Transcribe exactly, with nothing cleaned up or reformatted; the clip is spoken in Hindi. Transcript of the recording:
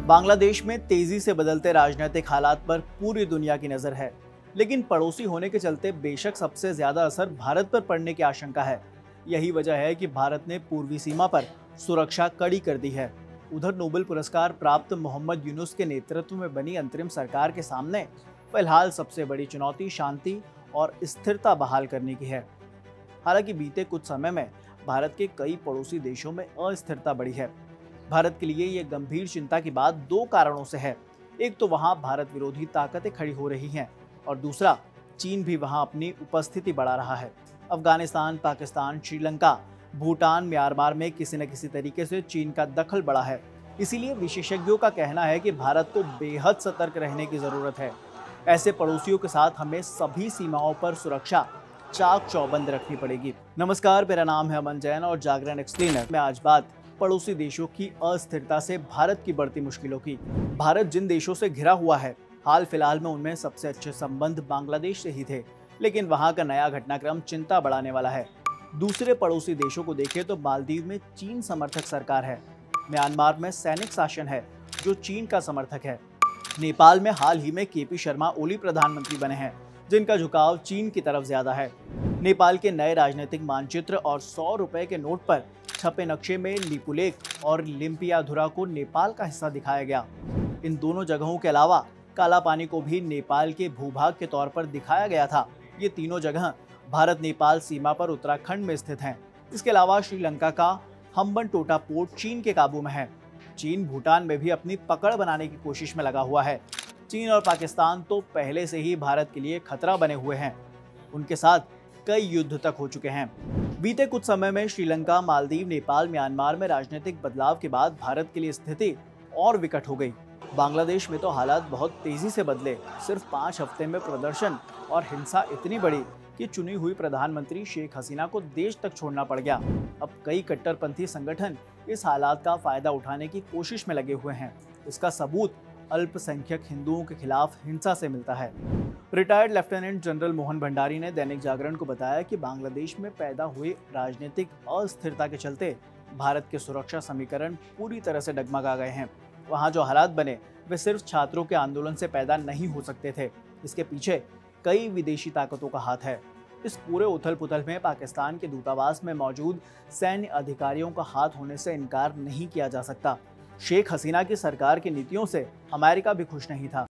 बांग्लादेश में तेजी से बदलते राजनीतिक हालात पर पूरी दुनिया की नजर है, लेकिन पड़ोसी होने के चलते बेशक सबसे ज्यादा असर भारत पर पड़ने की आशंका है। यही वजह है कि भारत ने पूर्वी सीमा पर सुरक्षा कड़ी कर दी है। उधर नोबेल पुरस्कार प्राप्त मोहम्मद यूनुस के नेतृत्व में बनी अंतरिम सरकार के सामने फिलहाल सबसे बड़ी चुनौती शांति और स्थिरता बहाल करने की है। हालांकि बीते कुछ समय में भारत के कई पड़ोसी देशों में अस्थिरता बढ़ी है। भारत के लिए ये गंभीर चिंता की बात दो कारणों से है। एक तो वहां भारत विरोधी ताकतें खड़ी हो रही हैं और दूसरा चीन भी वहां अपनी उपस्थिति बढ़ा रहा है। अफगानिस्तान, पाकिस्तान, श्रीलंका, भूटान, म्यांमार में किसी न किसी तरीके से चीन का दखल बढ़ा है। इसीलिए विशेषज्ञों का कहना है कि भारत को बेहद सतर्क रहने की जरूरत है। ऐसे पड़ोसियों के साथ हमें सभी सीमाओं पर सुरक्षा चाक चौबंद रखनी पड़ेगी। नमस्कार, मेरा नाम है अमन जैन और जागरण एक्सप्लेनर में आज बात पड़ोसी देशों की अस्थिरता से भारत की बढ़ती मुश्किलों की। भारत जिन देशों से घिरा हुआ है, हाल फिलहाल में उनमें सबसे अच्छे संबंध बांग्लादेश से ही थे, लेकिन वहां का नया घटनाक्रम चिंता बढ़ाने वाला है। दूसरे पड़ोसी देशों को देखें तो मालदीव में चीन समर्थक सरकार है, म्यांमार में सैनिक शासन है जो चीन का समर्थक है, नेपाल में हाल ही में के पी शर्मा ओली प्रधानमंत्री बने हैं जिनका झुकाव चीन की तरफ ज्यादा है। नेपाल के नए राजनीतिक मानचित्र और सौ रुपए के नोट पर छपे नक्शे में लिपुलेख और लिम्पियाधुरा को नेपाल का हिस्सा दिखाया गया। इन दोनों जगहों के अलावा काला पानी को भी नेपाल के भूभाग के तौर पर दिखाया गया था। ये तीनों जगह भारत नेपाल सीमा पर उत्तराखंड में स्थित हैं। इसके अलावा श्रीलंका का हम्बनटोटा पोर्ट चीन के काबू में है। चीन भूटान में भी अपनी पकड़ बनाने की कोशिश में लगा हुआ है। चीन और पाकिस्तान तो पहले से ही भारत के लिए खतरा बने हुए हैं। उनके साथ कई युद्ध तक हो चुके हैं। बीते कुछ समय में श्रीलंका, मालदीव, नेपाल, म्यांमार में राजनीतिक बदलाव के बाद भारत के लिए स्थिति और विकट हो गई। बांग्लादेश में तो हालात बहुत तेजी से बदले। सिर्फ पाँच हफ्ते में प्रदर्शन और हिंसा इतनी बढ़ी कि चुनी हुई प्रधानमंत्री शेख हसीना को देश तक छोड़ना पड़ गया। अब कई कट्टरपंथी संगठन इस हालात का फायदा उठाने की कोशिश में लगे हुए हैं। इसका सबूत अल्पसंख्यक हिंदुओं के खिलाफ हिंसा से मिलता है। Retired lieutenant general Mohan Bhandari ने दैनिक जागरण को बताया कि बांग्लादेश में पैदा हुए राजनीतिक अस्थिरता के चलते भारत के सुरक्षा समीकरण पूरी तरह से डगमगा गए हैं। वहां जो हालात बने वे सिर्फ छात्रों के आंदोलन से पैदा नहीं हो सकते थे। इसके पीछे कई विदेशी ताकतों का हाथ है। इस पूरे उथल पुथल में पाकिस्तान के दूतावास में मौजूद सैन्य अधिकारियों का हाथ होने से इनकार नहीं किया जा सकता। शेख हसीना की सरकार की नीतियों से अमेरिका भी खुश नहीं था।